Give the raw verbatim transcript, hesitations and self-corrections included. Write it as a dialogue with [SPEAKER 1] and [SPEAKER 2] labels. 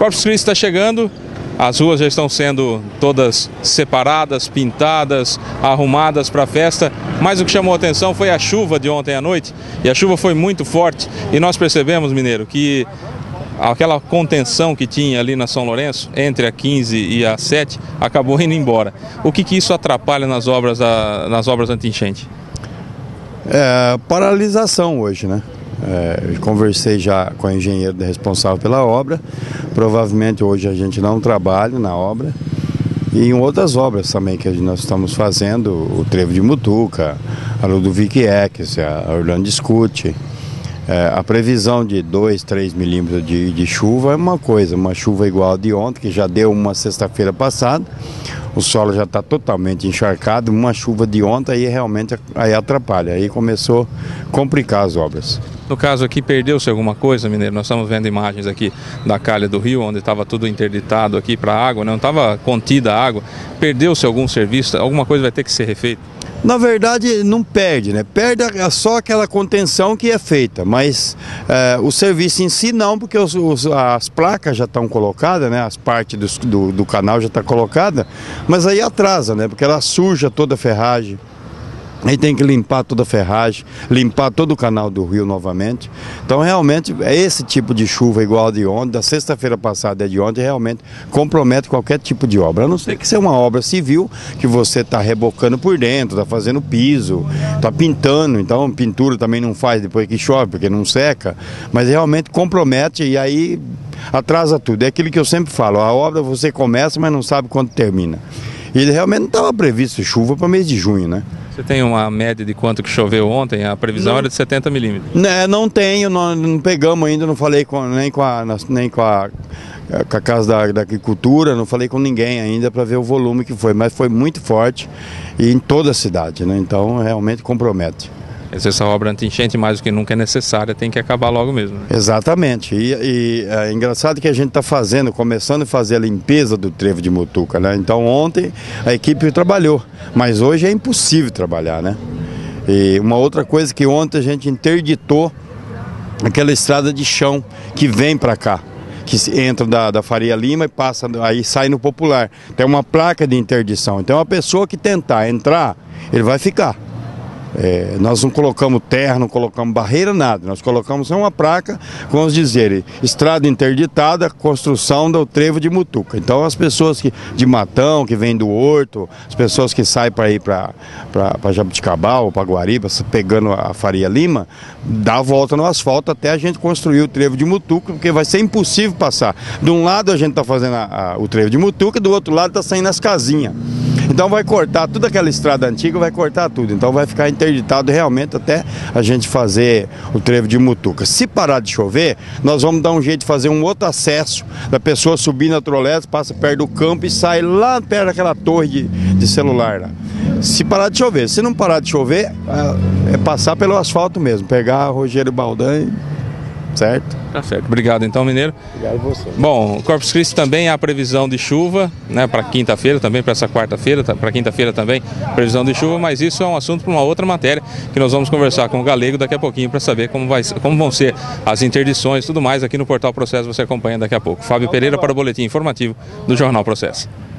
[SPEAKER 1] Corpus Christi está chegando, as ruas já estão sendo todas separadas, pintadas, arrumadas para a festa, mas o que chamou a atenção foi a chuva de ontem à noite, e a chuva foi muito forte, e nós percebemos, Mineiro, que aquela contenção que tinha ali na São Lourenço, entre a quinze e a sete, acabou indo embora. O que que isso atrapalha nas obras, da, nas obras anti-enchente?
[SPEAKER 2] É, paralisação hoje, né? É, eu conversei já com a engenheira responsável pela obra. Provavelmente hoje a gente não trabalha na obra. E em outras obras também que nós estamos fazendo, o Trevo de Mutuca, a Ludovic Eckes, a Orlando Scuti. É, a previsão de dois, três milímetros de, de chuva é uma coisa, uma chuva igual a de ontem, que já deu uma sexta-feira passada. O solo já está totalmente encharcado, uma chuva de ontem aí realmente aí atrapalha, aí começou a complicar as obras.
[SPEAKER 1] No caso aqui, perdeu-se alguma coisa, Mineiro? Nós estamos vendo imagens aqui da calha do rio, onde estava tudo interditado aqui para a água, não estava contida a água. Perdeu-se algum serviço? Alguma coisa vai ter que ser refeita?
[SPEAKER 2] Na verdade, não perde, né? Perde só aquela contenção que é feita, mas é, o serviço em si não, porque os, os, as placas já estão colocadas, né? As partes dos, do, do canal já estão colocadas, mas aí atrasa, né? Porque ela suja toda a ferragem. Aí tem que limpar toda a ferragem, limpar todo o canal do rio novamente. Então realmente esse tipo de chuva igual a de ontem, da sexta-feira passada e de ontem, realmente compromete qualquer tipo de obra. A não ser que seja uma obra civil, que você está rebocando por dentro, está fazendo piso, está pintando, então pintura também não faz depois que chove, porque não seca. Mas realmente compromete e aí atrasa tudo. É aquilo que eu sempre falo, a obra você começa, mas não sabe quando termina. E realmente não estava previsto chuva para o mês de junho, né?
[SPEAKER 1] Você tem uma média de quanto que choveu ontem? A previsão não, era de setenta milímetros.
[SPEAKER 2] Né, não tenho, não, não pegamos ainda, não falei com, nem, com a, nem com a, com a Casa da, da Agricultura, não falei com ninguém ainda para ver o volume que foi, mas foi muito forte e em toda a cidade, né? Então realmente compromete.
[SPEAKER 1] Essa obra anti-enchente, mais do que nunca é necessária, tem que acabar logo mesmo, né? Exatamente,
[SPEAKER 2] e, e é engraçado que a gente está fazendo, começando a fazer a limpeza do Trevo de Mutuca, né? Então ontem a equipe trabalhou, mas hoje é impossível trabalhar, né? E uma outra coisa que ontem a gente interditou, aquela estrada de chão que vem para cá, que entra da, da Faria Lima e passa, aí sai no Popular. Tem uma placa de interdição, então a pessoa que tentar entrar, ele vai ficar. É, nós não colocamos terra, não colocamos barreira, nada. Nós colocamos só uma placa, vamos dizer, estrada interditada, construção do Trevo de Mutuca. Então as pessoas que, de Matão, que vêm do Horto, as pessoas que saem para ir para Jabuticabal ou para Guariba, pegando a Faria Lima, dá a volta no asfalto até a gente construir o Trevo de Mutuca, porque vai ser impossível passar. De um lado a gente está fazendo a, a, o Trevo de Mutuca, do outro lado está saindo as casinhas. Então vai cortar toda aquela estrada antiga, vai cortar tudo. Então vai ficar interditado realmente até a gente fazer o Trevo de Mutuca. Se parar de chover, nós vamos dar um jeito de fazer um outro acesso, da pessoa subir na trolete, passa perto do campo e sai lá perto daquela torre de, de celular lá. Se parar de chover. Se não parar de chover, é passar pelo asfalto mesmo, pegar Rogério Baldan, certo?
[SPEAKER 1] Tá certo. Obrigado então, Mineiro.
[SPEAKER 2] Obrigado a você.
[SPEAKER 1] Bom, o Corpus Christi também há previsão de chuva, né, para quinta-feira, também para essa quarta-feira, para quinta-feira também, previsão de chuva, mas isso é um assunto para uma outra matéria, que nós vamos conversar com o Galego daqui a pouquinho para saber como, vai, como vão ser as interdições e tudo mais aqui no Portal Processo, você acompanha daqui a pouco. Fábio Pereira para o Boletim Informativo do Jornal Processo.